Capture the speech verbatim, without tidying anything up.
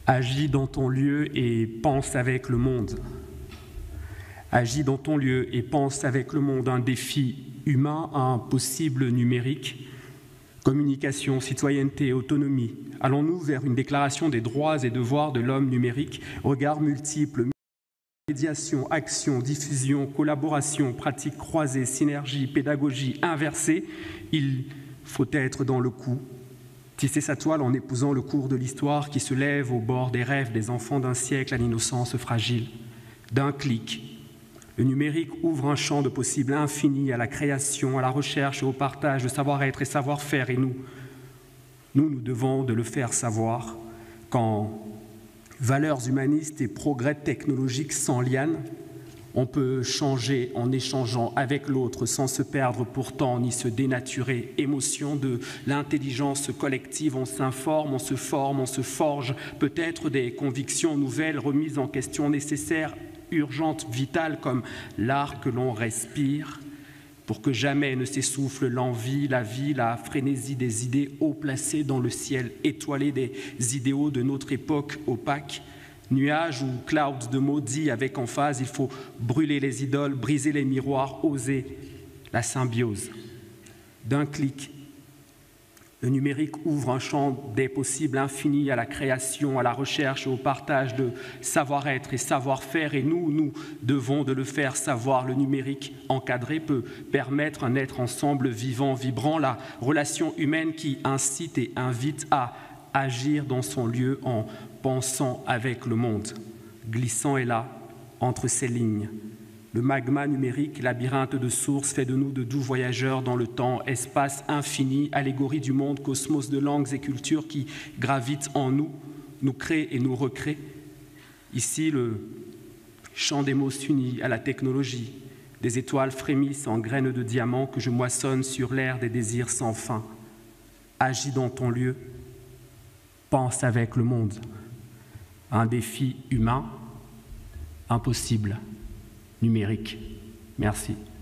Agis dans ton lieu et pense avec le monde. Agis dans ton lieu et pense avec le monde. Un défi humain, un possible numérique. Communication, citoyenneté, autonomie. Allons-nous vers une déclaration des droits et devoirs de l'homme numérique? Regards multiples, médiation, action, diffusion, collaboration, pratique croisée, synergie, pédagogie inversée. Il faut être dans le coup. Tisser sa toile en épousant le cours de l'histoire qui se lève au bord des rêves des enfants d'un siècle à l'innocence fragile. D'un clic, le numérique ouvre un champ de possibles infini à la création, à la recherche et au partage de savoir-être et savoir-faire. Et nous, nous, nous devons de le faire savoir quand valeurs humanistes et progrès technologiques s'enlianent. On peut changer en échangeant avec l'autre sans se perdre pourtant ni se dénaturer. Émotion de l'intelligence collective, on s'informe, on se forme, on se forge peut-être des convictions nouvelles, remises en question nécessaires, urgentes, vitales comme l'air que l'on respire pour que jamais ne s'essouffle l'envie, la vie, la frénésie des idées haut placées dans le ciel étoilé des idéaux de notre époque opaque. Nuages ou clouds de maudits avec emphase, il faut brûler les idoles, briser les miroirs, oser la symbiose. D'un clic, le numérique ouvre un champ des possibles infinis à la création, à la recherche et au partage de savoir-être et savoir-faire. Et nous, nous devons de le faire savoir. Le numérique encadré peut permettre un être ensemble vivant, vibrant, la relation humaine qui incite et invite à agir dans son lieu en pensant avec le monde. Glissant est là, entre ces lignes. Le magma numérique, labyrinthe de sources, fait de nous de doux voyageurs dans le temps, espace infini, allégorie du monde, cosmos de langues et cultures qui gravitent en nous, nous créent et nous recréent. Ici, le chant des mots s'unit à la technologie. Des étoiles frémissent en graines de diamants que je moissonne sur l'air des désirs sans fin. Agis dans ton lieu, pense avec le monde. Un défi humain, impossible, numérique. Merci.